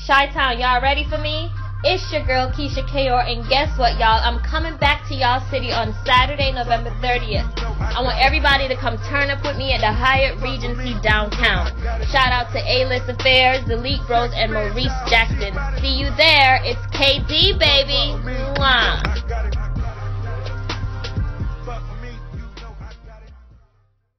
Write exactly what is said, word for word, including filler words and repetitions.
Chi-Town, y'all ready for me? It's your girl Keysha K E Y R, and guess what, y'all? I'm coming back to y'all city on Saturday, November thirtieth. I want everybody to come turn up with me at the Hyatt Regency downtown. Shout out to A-List Affairs, The Leak Bros, and Maurice Jackson. See you there. It's K D, baby. Mwah.